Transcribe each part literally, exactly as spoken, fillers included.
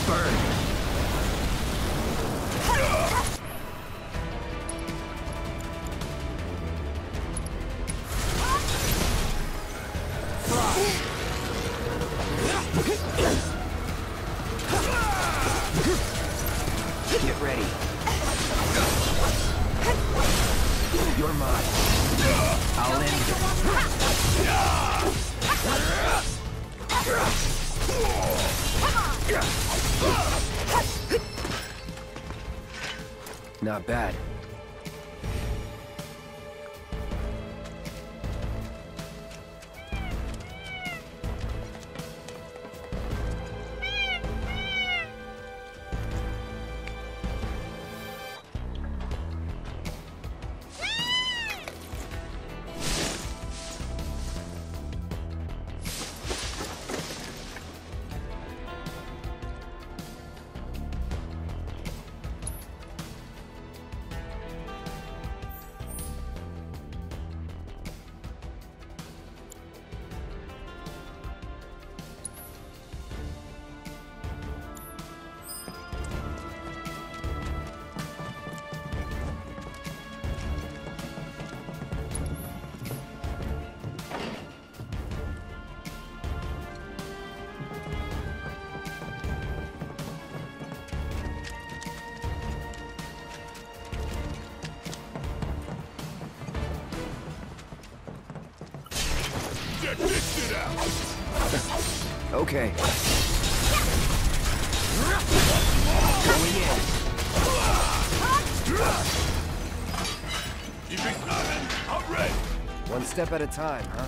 Burn! Get ready. You're mine. I'll end this. Not bad. Check this shit out! Okay. Going in. Keep it coming! I'm ready! One step at a time, huh?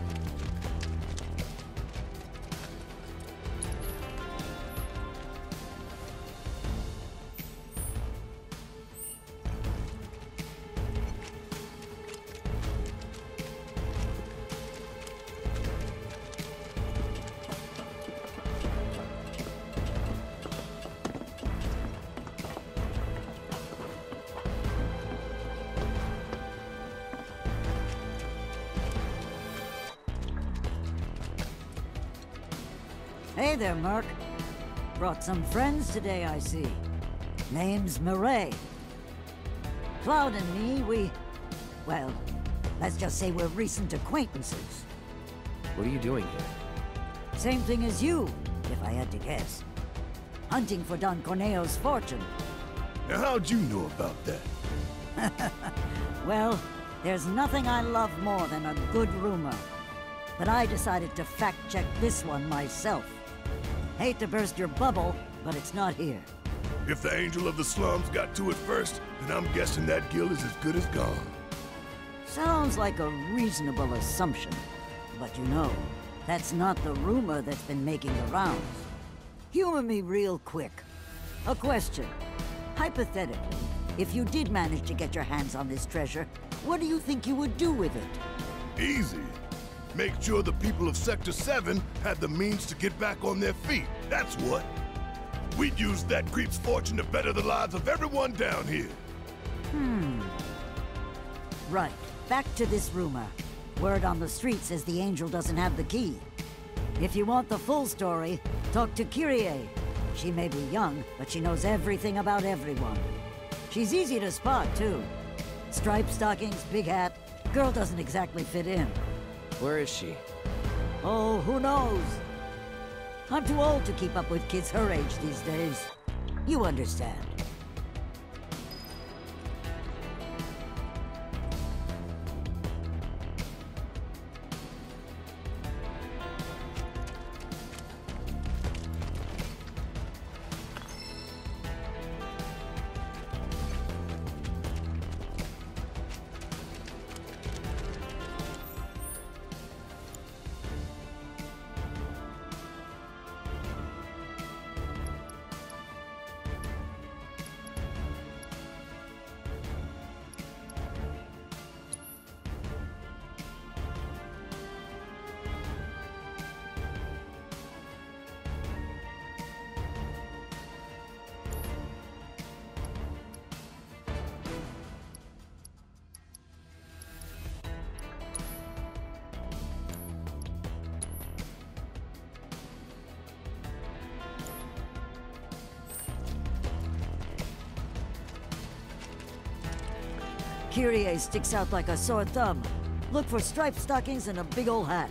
Hey there, Merc. Brought some friends today, I see. Name's Murray. Cloud and me, we... well, let's just say we're recent acquaintances. What are you doing here? Same thing as you, if I had to guess. Hunting for Don Corneo's fortune. Now how'd you know about that? Well, there's nothing I love more than a good rumor. But I decided to fact-check this one myself. Hate to burst your bubble, but it's not here. If the Angel of the Slums got to it first, then I'm guessing that guild is as good as gone. Sounds like a reasonable assumption. But you know, that's not the rumor that's been making the rounds. Humor me real quick. A question. Hypothetically, if you did manage to get your hands on this treasure, what do you think you would do with it? Easy. Make sure the people of Sector seven had the means to get back on their feet. That's what. We'd use that creep's fortune to better the lives of everyone down here. Hmm. Right. Back to this rumor. Word on the street says the Angel doesn't have the key. If you want the full story, talk to Kyrie. She may be young, but she knows everything about everyone. She's easy to spot, too. Striped stockings, big hat. Girl doesn't exactly fit in. Where is she? Oh, who knows? I'm too old to keep up with kids her age these days. You understand. Kyrie sticks out like a sore thumb. Look for striped stockings and a big old hat.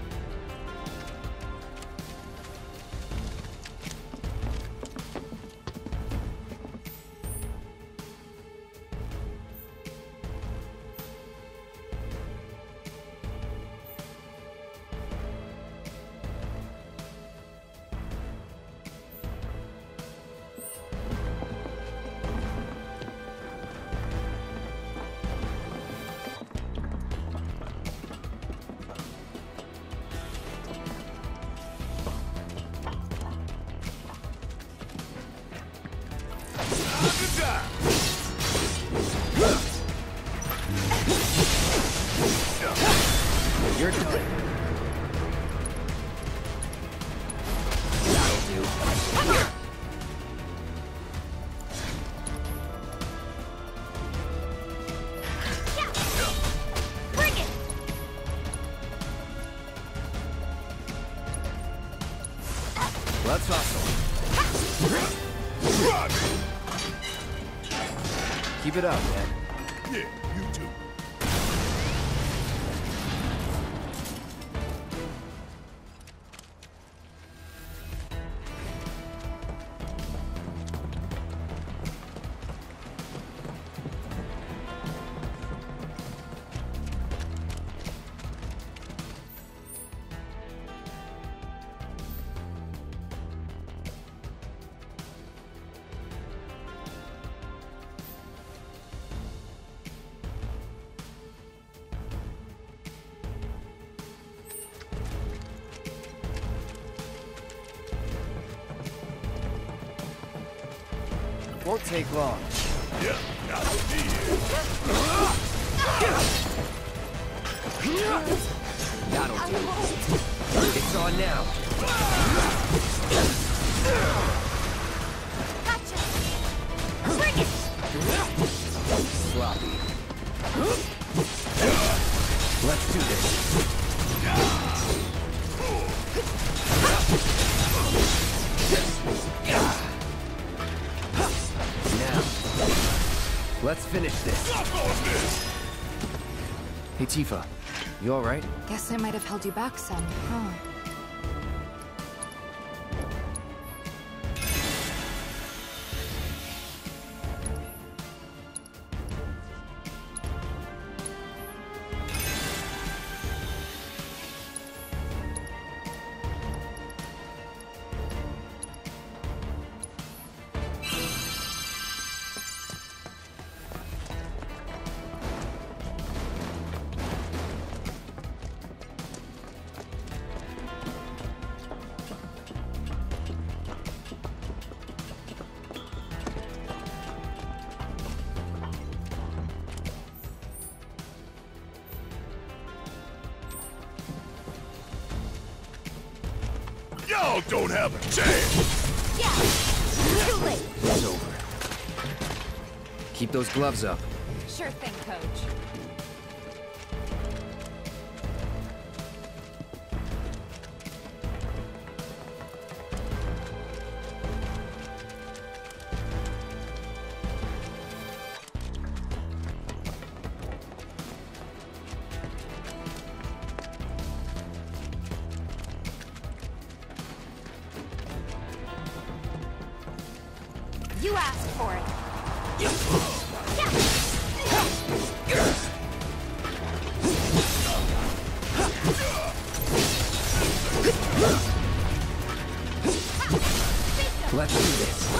You're done. That'll do. Bring it! Let's hustle. Keep it up, man. Yeah, you too. Won't take long. Yeah, that'll be it. That'll do. It's on now. Gotcha! Bring it! Sloppy. Let's do this. Now, let's finish this. Hey, Tifa. You alright? Guess I might have held you back some, huh? Y'all don't have a chance! Yeah! Too late! It's over. Keep those gloves up. Sure thing, Coach. You asked for it. Let's do this.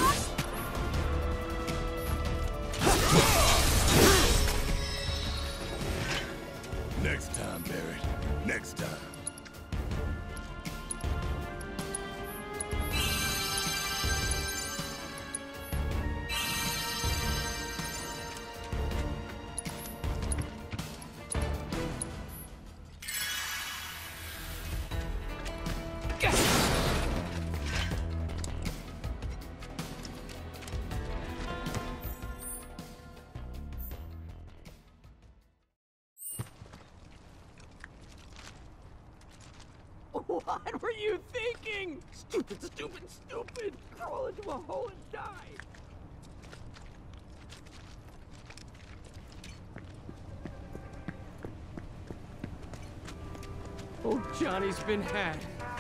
Next time, Barret. Next time. What were you thinking? Stupid, stupid, stupid! Crawl into a hole and die! Johnny's been had.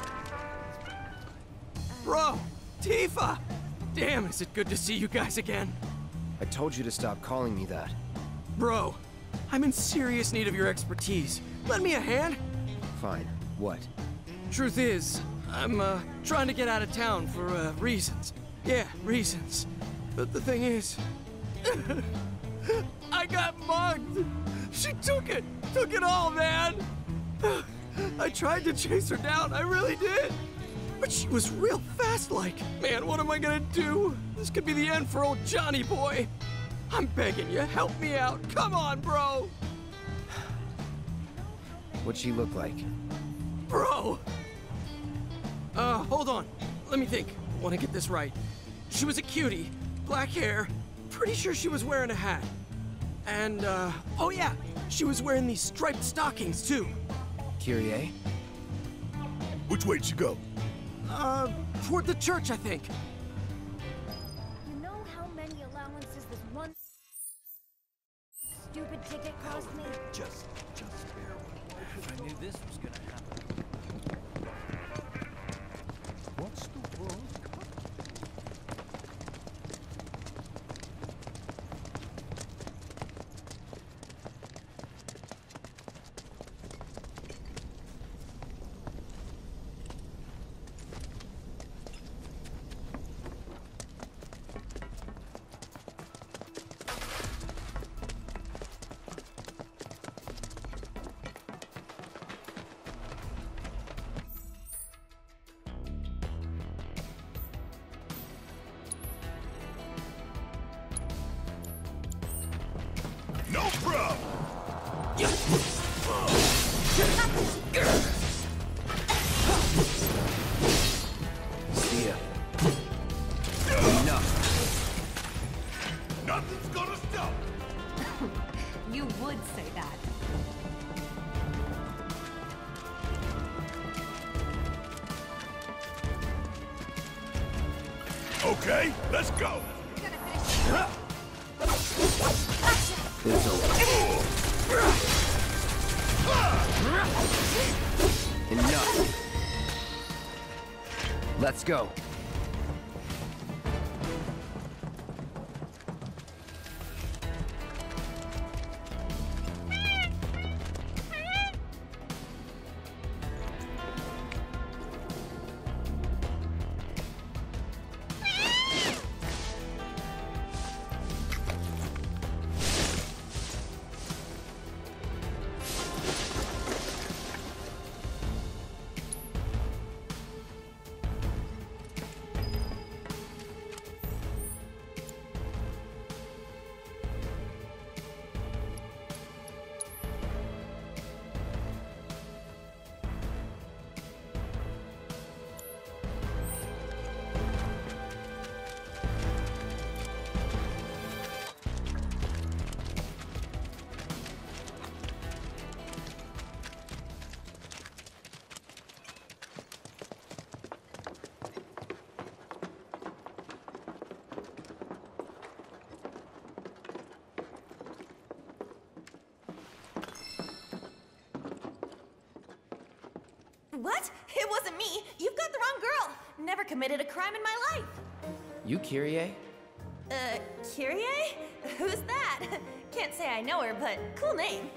Bro! Tifa! Damn, is it good to see you guys again. I told you to stop calling me that. Bro, I'm in serious need of your expertise. Lend me a hand? Fine. What? Truth is, I'm, uh, trying to get out of town for, uh, reasons. Yeah, reasons. But the thing is... I got mugged! She took it! Took it all, man! I tried to chase her down, I really did! But she was real fast-like. Man, what am I gonna do? This could be the end for old Johnny boy. I'm begging you, help me out. Come on, bro! What'd she look like? Bro! Uh, hold on. Let me think. I want to get this right. She was a cutie, black hair. Pretty sure she was wearing a hat. And, uh, oh yeah, she was wearing these striped stockings, too. Kyrie? Which way'd she go? Uh, toward the church, I think. You know how many allowances this one stupid ticket cost me? Just, just bear with me. If I knew this was gonna happen. What's the World Cup? No problem! See ya. Enough. Nothing's gonna stop! You would say that. Okay, let's go! It's over. Enough. Let's go. What? It wasn't me. You've got the wrong girl. Never committed a crime in my life. You Kyrie? Uh, Kyrie? Who's that? Can't say I know her, but cool name.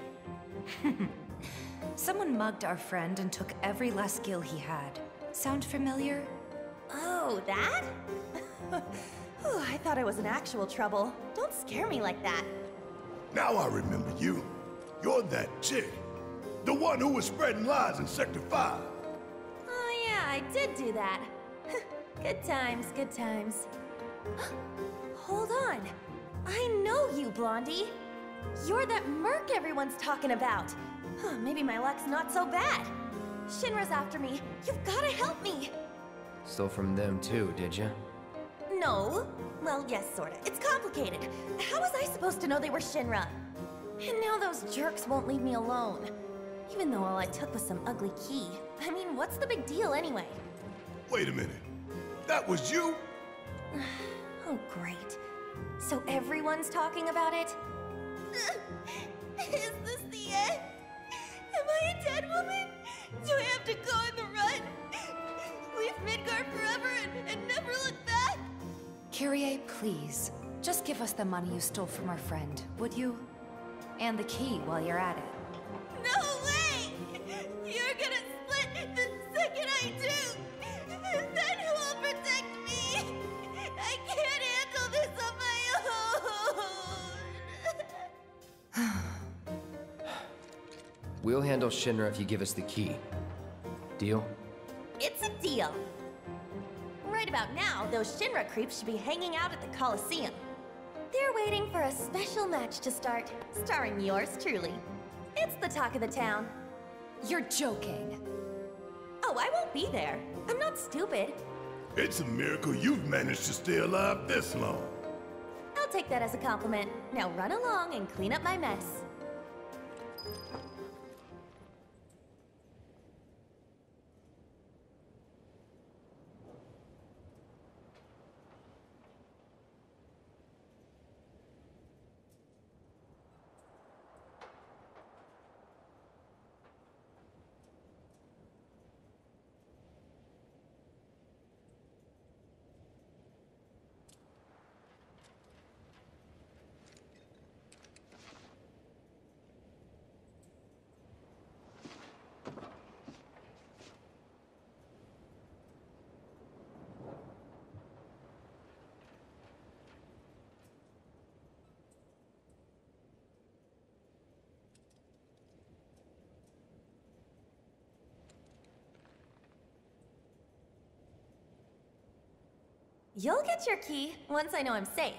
Someone mugged our friend and took every last gil he had. Sound familiar? Oh, that? Whew, I thought I was in actual trouble. Don't scare me like that. Now I remember you. You're that chick. The one who was spreading lies in Sector five. Oh yeah, I did do that. Good times, good times. Hold on. I know you, Blondie. You're that merc everyone's talking about. Huh, maybe my luck's not so bad. Shinra's after me. You've gotta help me. Stole from them too, did you? No. Well, yes, sorta. It's complicated. How was I supposed to know they were Shinra? And now those jerks won't leave me alone. Even though all I took was some ugly key. I mean, what's the big deal anyway? Wait a minute. That was you? Oh, great. So everyone's talking about it? Is this the end? Am I a dead woman? Do I have to go on the run? Leave Midgar forever and, and never look back? Kyrie, please. Just give us the money you stole from our friend, would you? And the key while you're at it. No way! You're gonna split the second I do! And then who will protect me? I can't handle this on my own! We'll handle Shinra if you give us the key. Deal? It's a deal. Right about now, those Shinra creeps should be hanging out at the Coliseum. They're waiting for a special match to start, starring yours truly. It's the talk of the town. You're joking. Oh, I won't be there. I'm not stupid. It's a miracle you've managed to stay alive this long. I'll take that as a compliment. Now run along and clean up my mess. You'll get your key once I know I'm safe.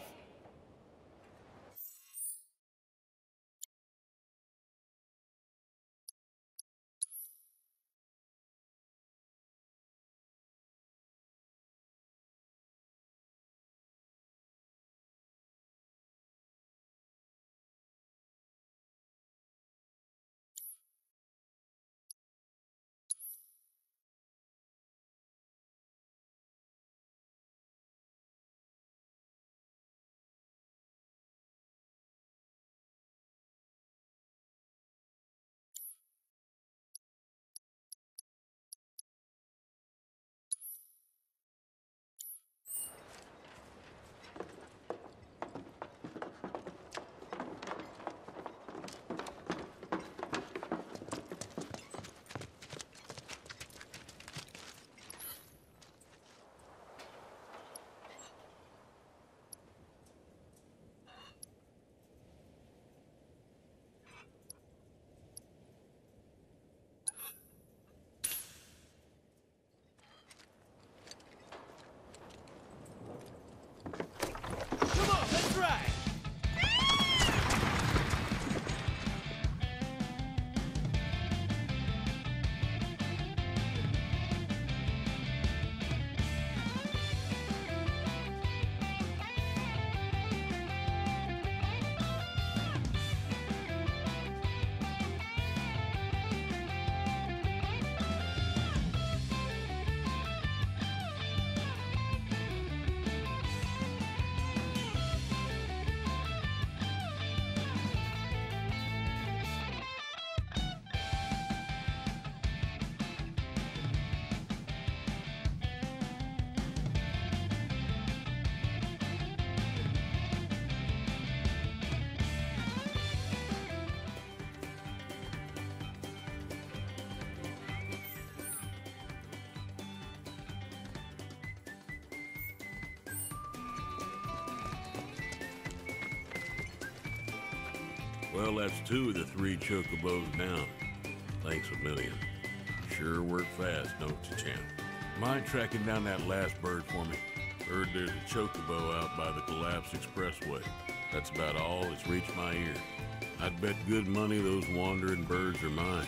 Well, that's two of the three chocobos down. Thanks a million. Sure work fast, don't you, champ? Mind tracking down that last bird for me? Heard there's a chocobo out by the Collapse Expressway. That's about all that's reached my ear. I'd bet good money those wandering birds are mine.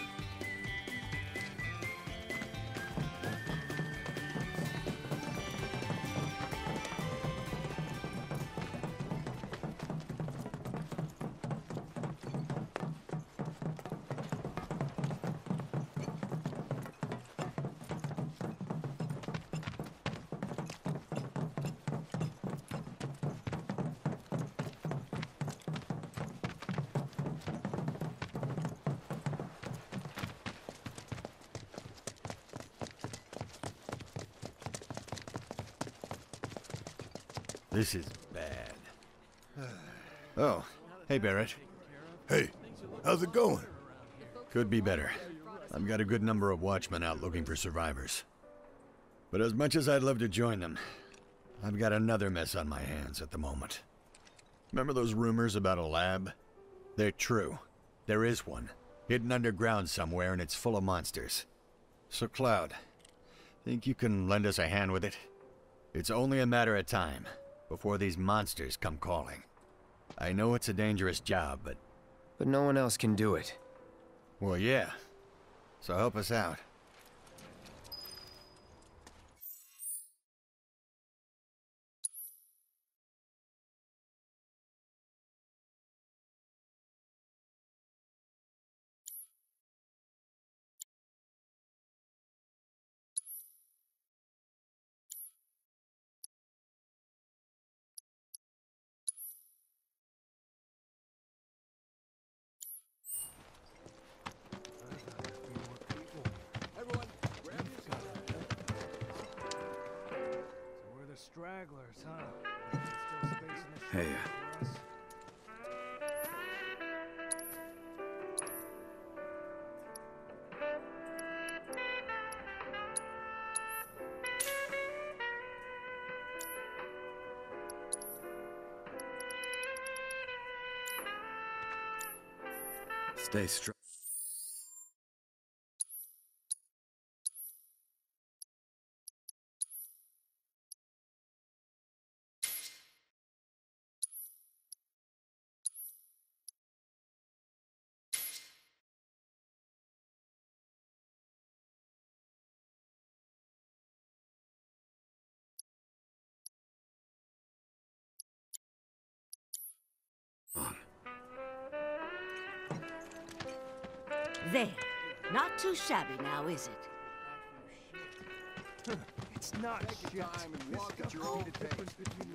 This is bad. Oh, hey Barrett. Hey, how's it going? Could be better. I've got a good number of watchmen out looking for survivors. But as much as I'd love to join them, I've got another mess on my hands at the moment. Remember those rumors about a lab? They're true. There is one, hidden underground somewhere, and it's full of monsters. So Cloud, think you can lend us a hand with it? It's only a matter of time before these monsters come calling. I know it's a dangerous job, but... But no one else can do it. Well, yeah. So help us out. Stragglers, huh? Still space in the Hey. for us? Stay strong. There. Not too shabby now, is it? It's not shit. Time and walk at your own pace.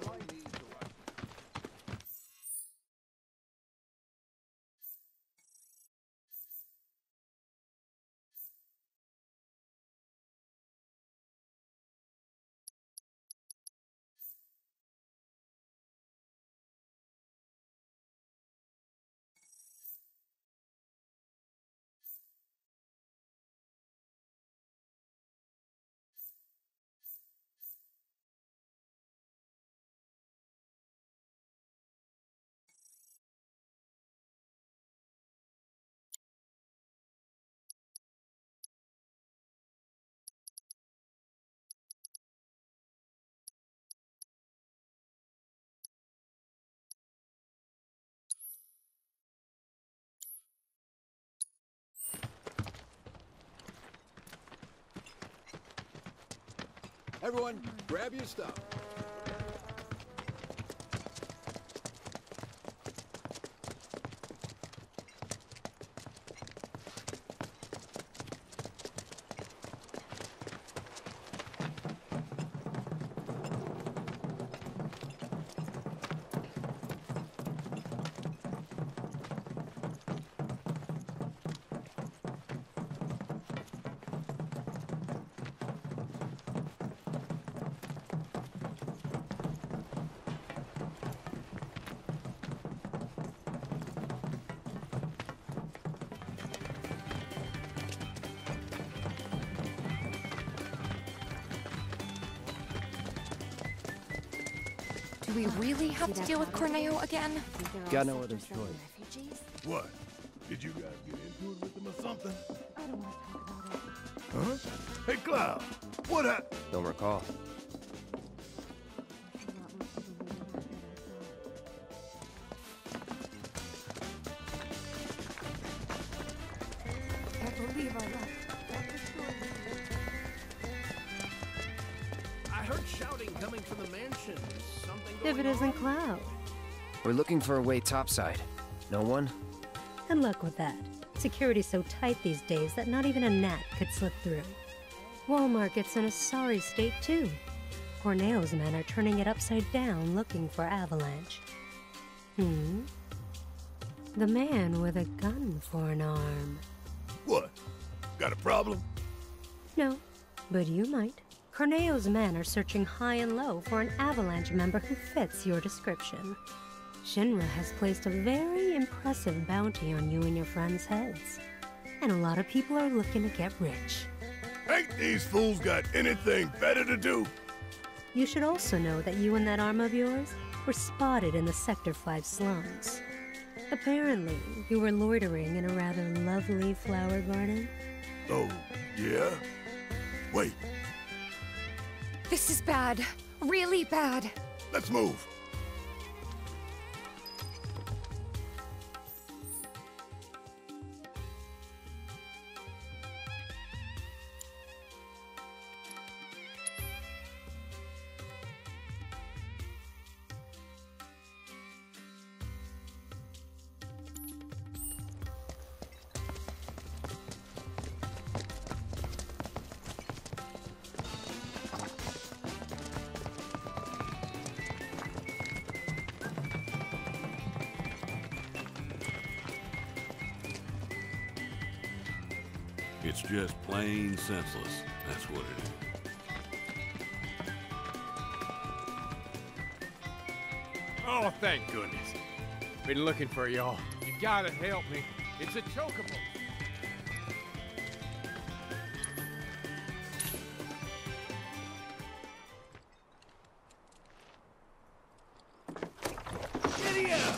Everyone, grab your stuff. Do we really have to deal with Corneo again? Got no other choice. What? Did you guys get into it with them or something? I don't want to talk about it. Huh? Hey, Cloud, what happened? Don't recall. Can't believe I left. I heard shouting coming from the mansion. Is something If it going isn't on? Cloud. We're looking for a way topside. No one? And luck with that. Security's so tight these days that not even a gnat could slip through. Wall Market's in a sorry state too. Corneo's men are turning it upside down looking for Avalanche. Hmm? The man with a gun for an arm. What? Got a problem? No, but you might. Corneo's men are searching high and low for an Avalanche member who fits your description. Shinra has placed a very impressive bounty on you and your friends' heads. And a lot of people are looking to get rich. Ain't these fools got anything better to do? You should also know that you and that arm of yours were spotted in the Sector five slums. Apparently, you were loitering in a rather lovely flower garden. Oh, yeah? Wait. This is bad. Really bad. Let's move. It's just plain senseless. That's what it is. Oh, thank goodness. Been looking for y'all. You gotta help me. It's a chocobo. Giddy up!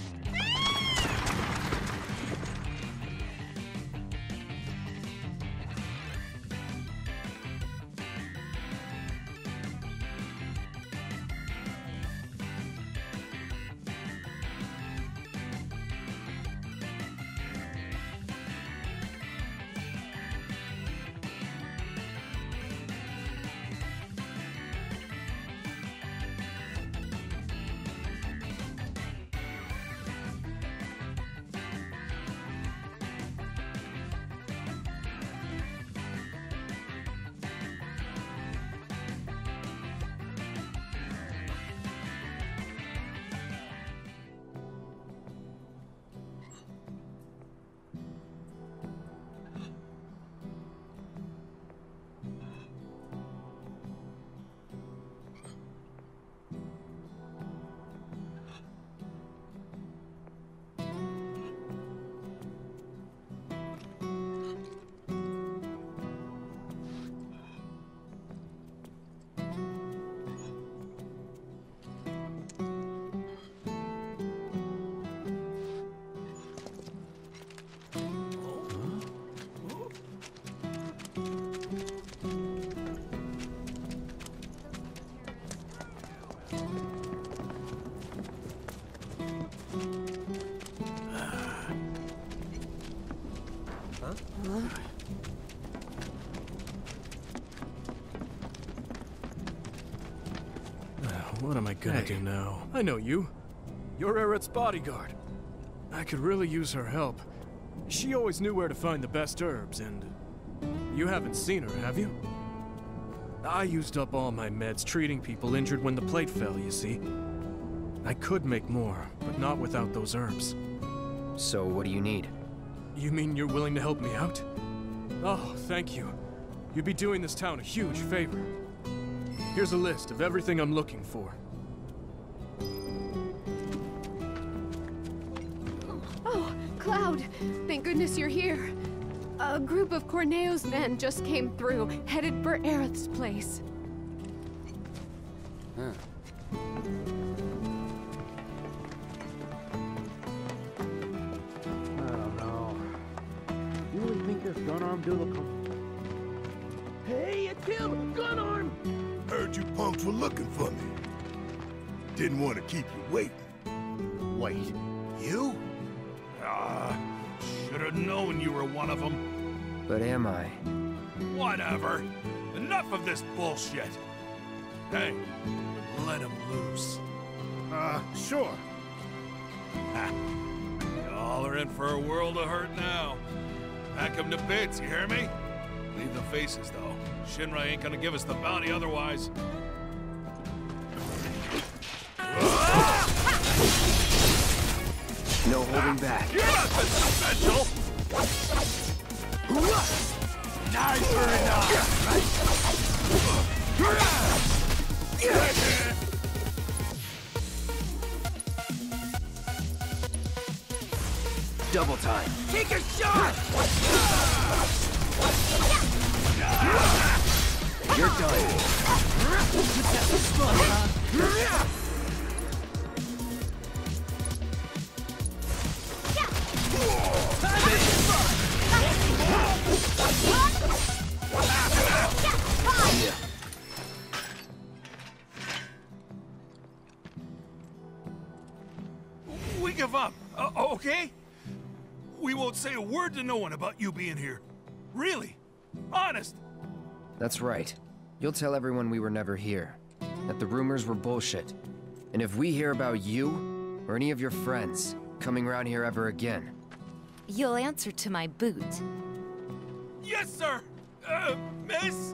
What am I gonna Hey. do now? I know you. You're Aerith's bodyguard. I could really use her help. She always knew where to find the best herbs, and... You haven't seen her, have you? I used up all my meds treating people injured when the plate fell, you see. I could make more, but not without those herbs. So what do you need? You mean you're willing to help me out? Oh, thank you. You'd be doing this town a huge favor. Here's a list of everything I'm looking for. Oh, Cloud! Thank goodness you're here. A group of Corneo's men just came through, headed for Aerith's place. Huh. I don't know. You really think this gun-armed dude will come? Hey, it's him! Gun-arm! Heard you punks were looking for me. Didn't want to keep you waiting. Wait, You? ah, should have known you were one of them. But am I? Whatever. Enough of this bullshit. Hey, let him loose. Uh, sure. Ha. Y'all are in for a world of hurt now. Pack him to bits, you hear me? Leave the faces, though. Shinra ain't gonna give us the bounty otherwise. No holding back. You're nothing special! Nice for enough! Double time. Take a shot! You're done. We give up, uh, okay? We won't say a word to no one about you being here. Really? Honest? That's right. You'll tell everyone we were never here. That the rumors were bullshit. And if we hear about you, or any of your friends, coming around here ever again... You'll answer to my boot. Yes, sir! Uh, miss?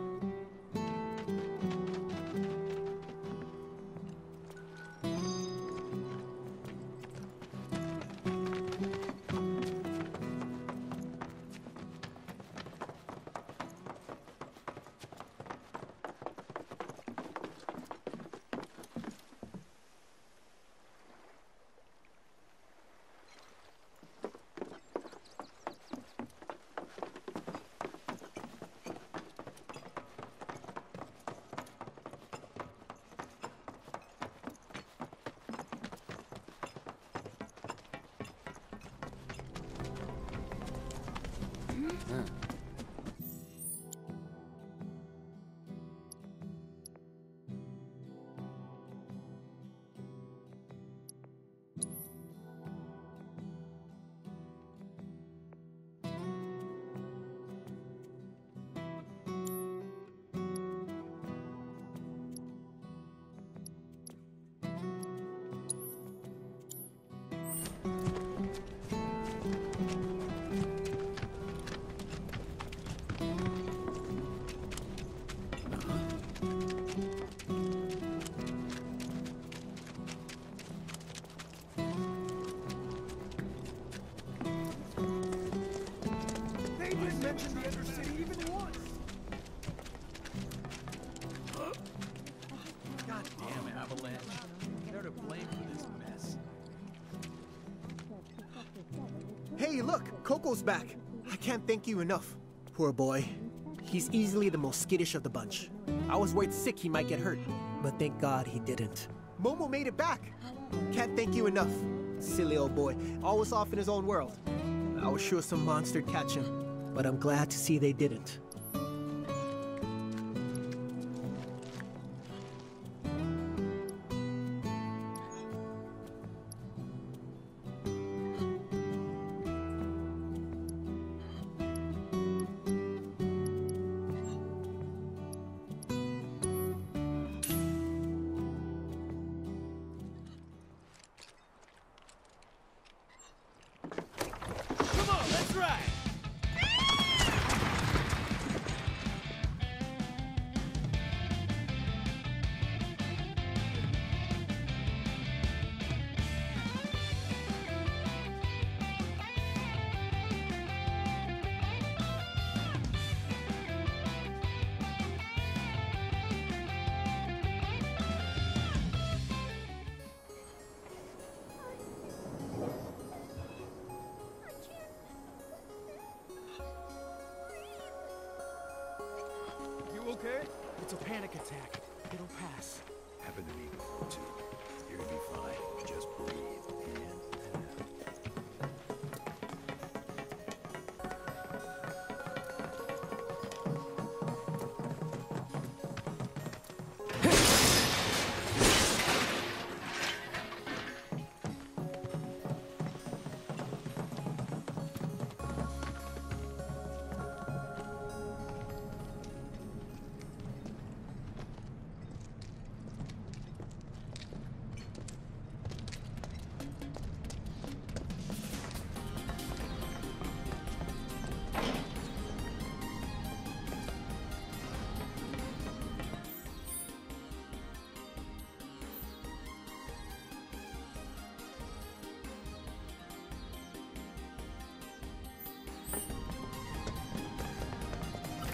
Mention the Undercity even once. God damn Avalanche. They're to blame for this mess. Hey, look! Coco's back. I can't thank you enough. Poor boy. He's easily the most skittish of the bunch. I was worried sick he might get hurt, but thank God he didn't. Momo made it back. Can't thank you enough. Silly old boy, always off in his own world. I was sure some monster'd catch him. But I'm glad to see they didn't. Come on, let's ride! Okay? It's a panic attack. It'll pass. Happened to me before, too. You're gonna be fine. Just breathe in and out.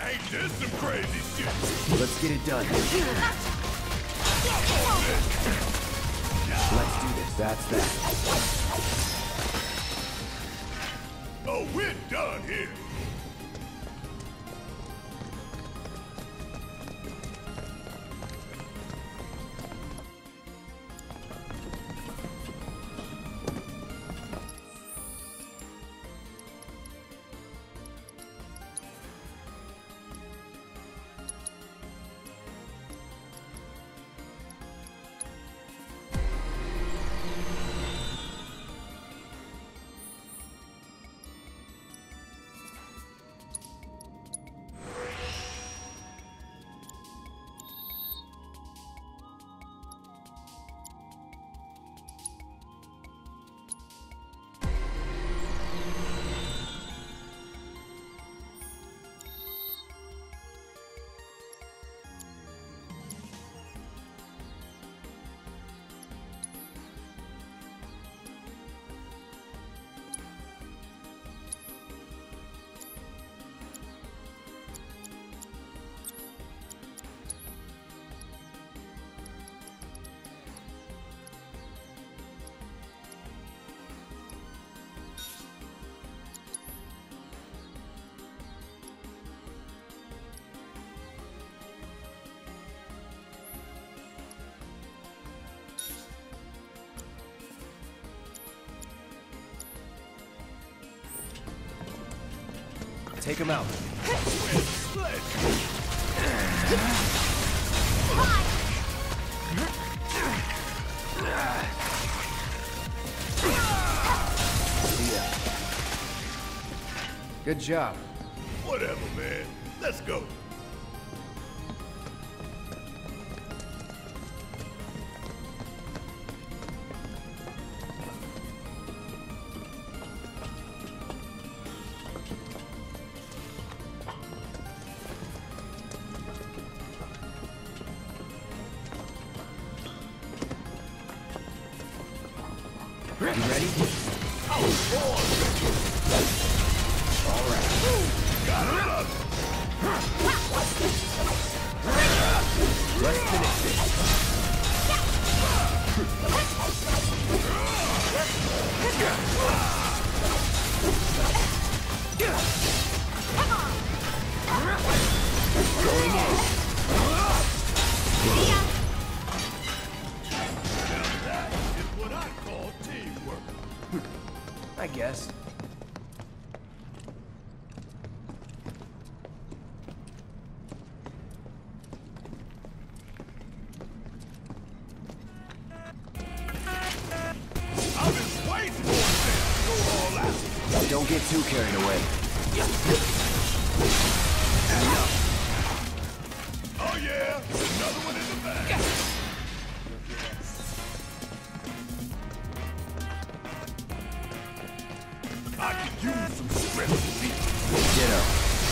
Ain't this some crazy shit? Let's get it done. Let's do this. That's that. Oh, we're done here. Take him out. Yeah. Good job. Whatever, man. Let's go. You ready? Oh, boy. All right. Got it up. Let's finish this. Going in. I guess. I've been waiting for this. Go all out. Don't get too carried away. Oh yeah, another one in the bag. I could use some strength. Ditto.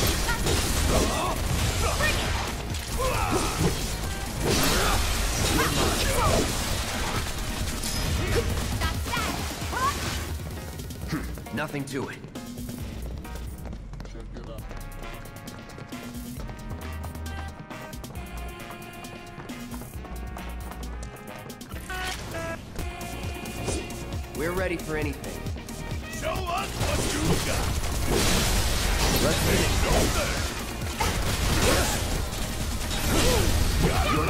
Nothing to it. We're ready for anything. Show us what you got. Let's finish. Go there. Got it.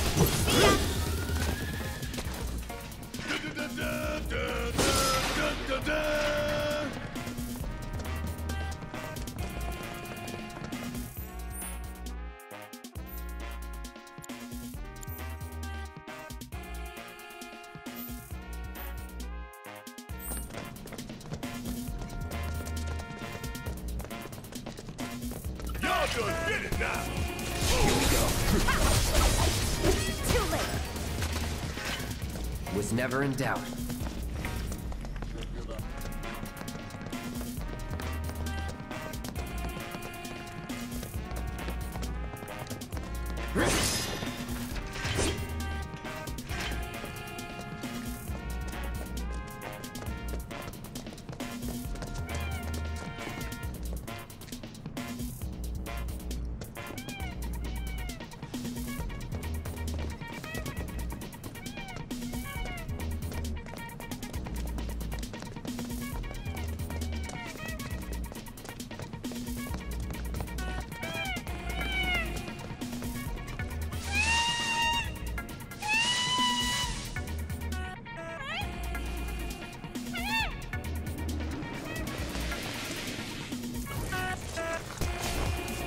Da, da, da, da, da, da, da. Y'all done did it now. Here we go. Too late. Was never in doubt.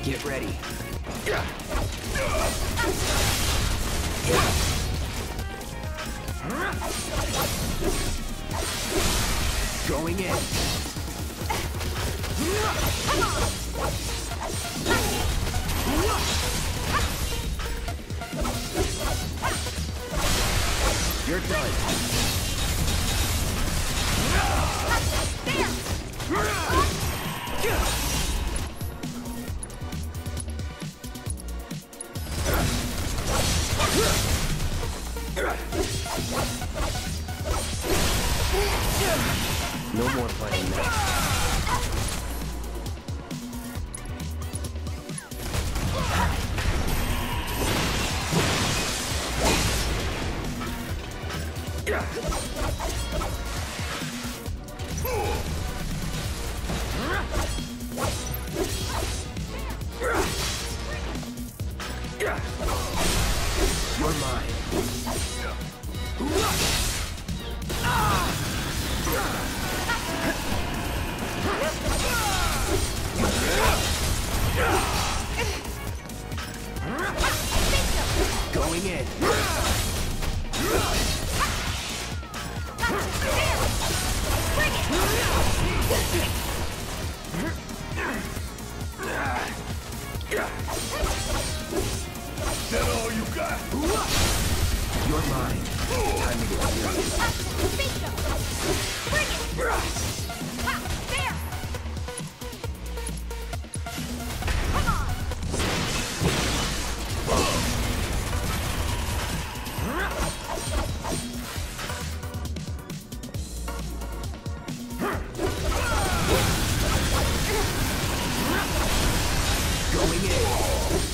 Get ready. Going in. You're done. No more playing that. You're mine. Going in. Is that all you got? You're mine. Time to get serious. Going in.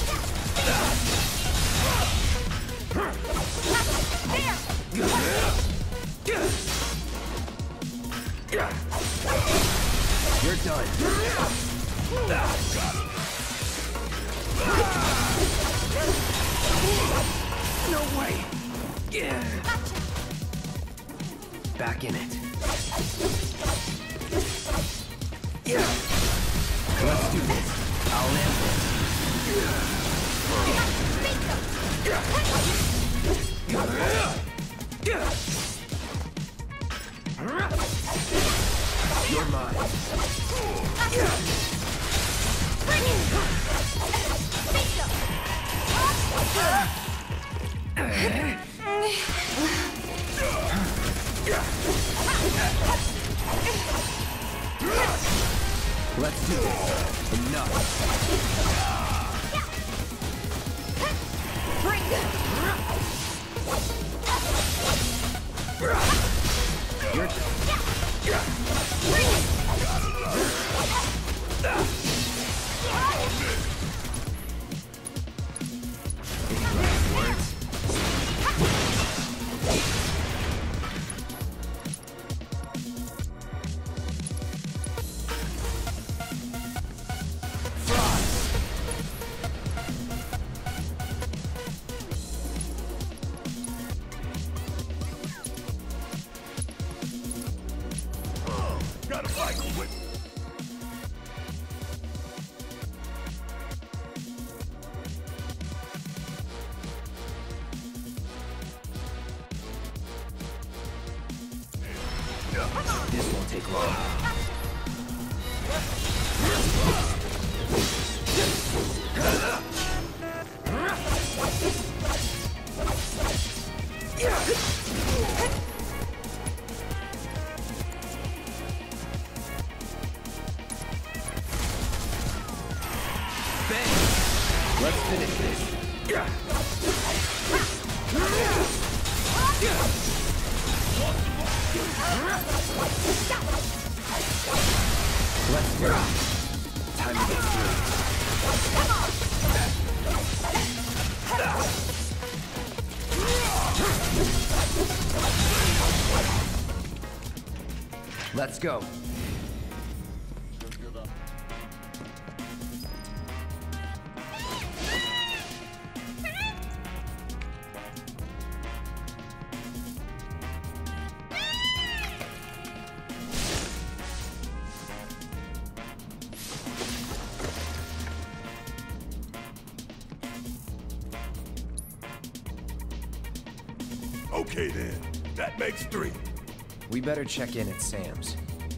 You're done. No way. Yeah. Back in it. Yeah. Let's do this. I'll end this. You're mine. Let's do it. Enough. You're Gotta fight quick. This won't take long. Let's finish this. Let's go. Time to get serious. Let's go. Okay then, that makes three. We better check in at Sam's.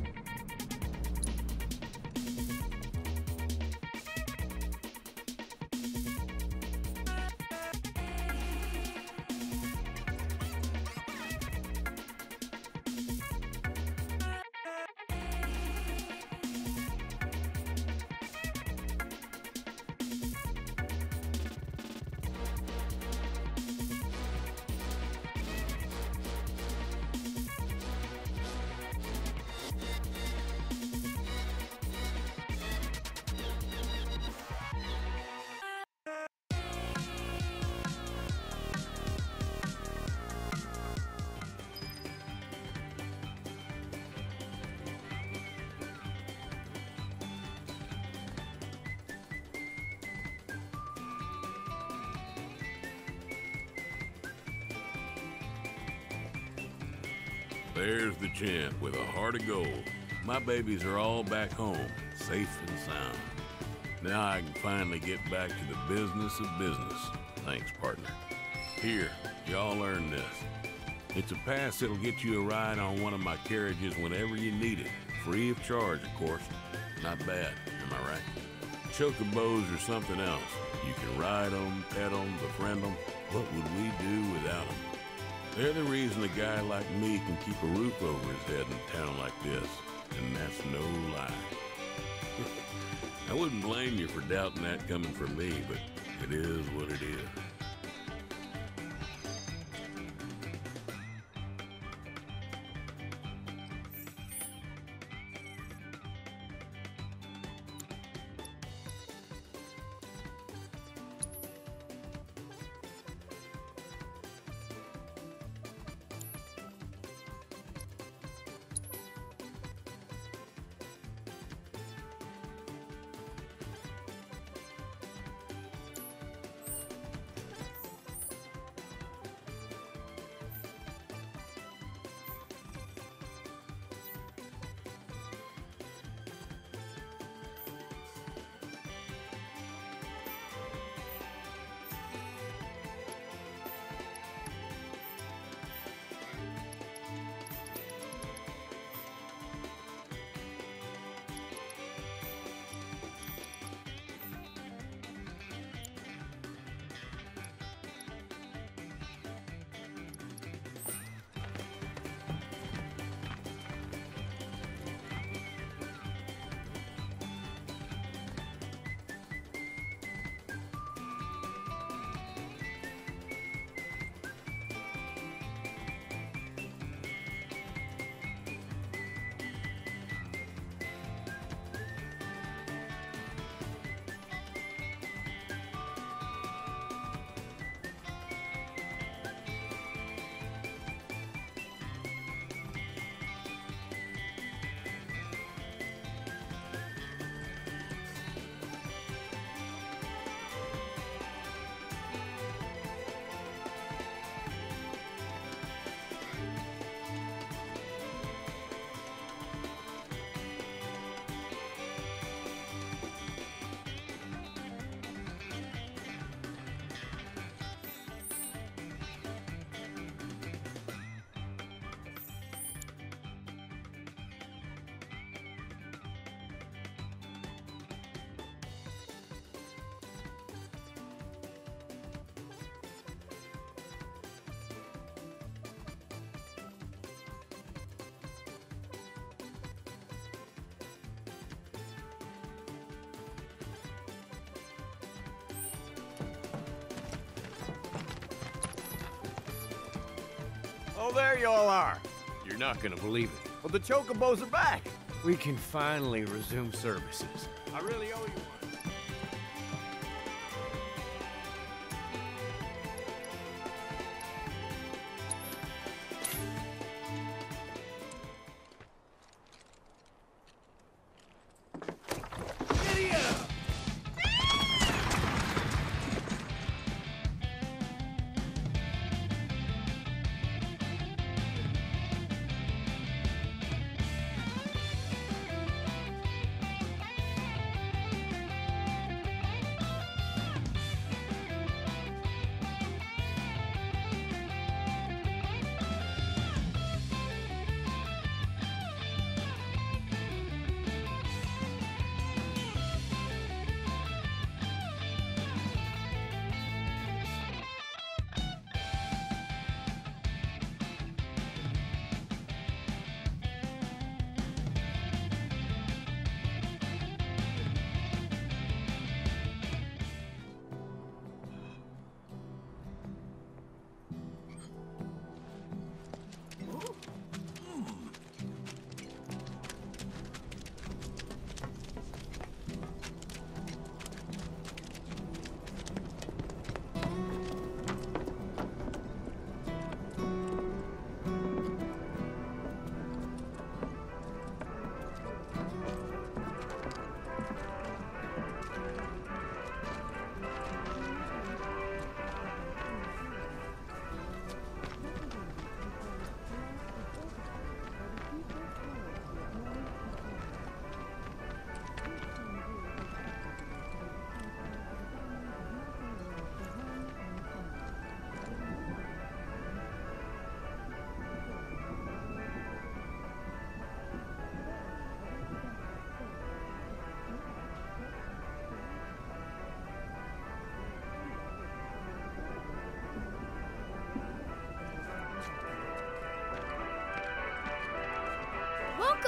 There's the champ with a heart of gold. My babies are all back home, safe and sound. Now I can finally get back to the business of business. Thanks, partner. Here, y'all earn this. It's a pass that'll get you a ride on one of my carriages whenever you need it. Free of charge, of course. Not bad, am I right? Chocobos are something else. You can ride them, pet them, befriend them. What would we do without them? They're the reason a guy like me can keep a roof over his head in a town like this, and that's no lie. I wouldn't blame you for doubting that coming from me, but it is what it is. Oh, there you all are. You're not gonna believe it. Well, the Chocobos are back. We can finally resume services. I really owe you one.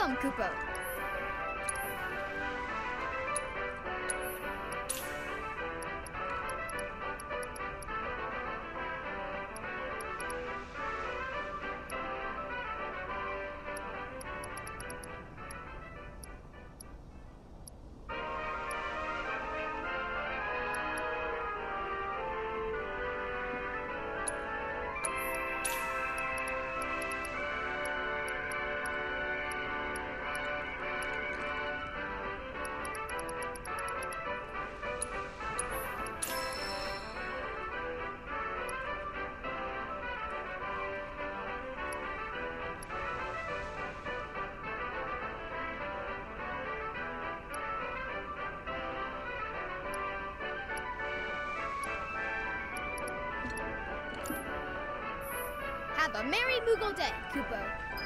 Come, Kupo. Have a merry Moogle day, Kupo.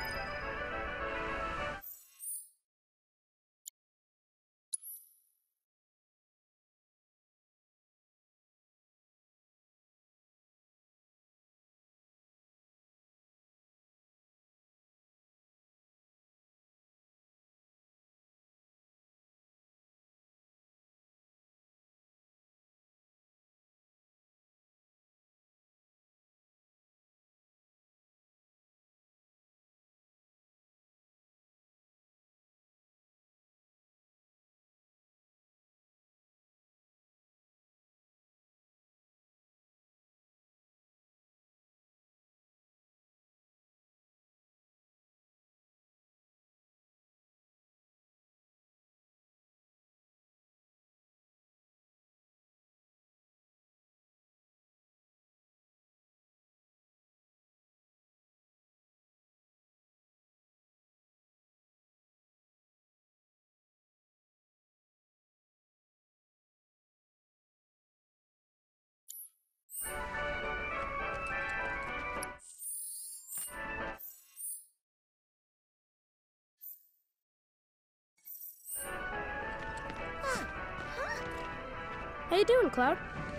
How you doing, Cloud?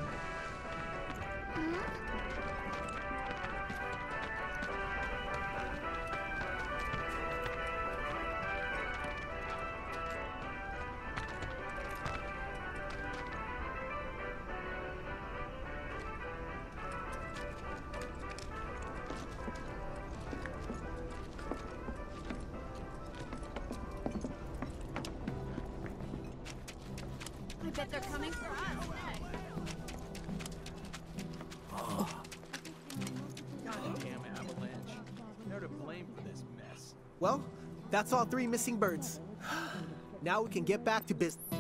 I bet they're coming for us. Goddamn avalanche. They're to blame for this mess. Well, that's all three missing birds. Now we can get back to business.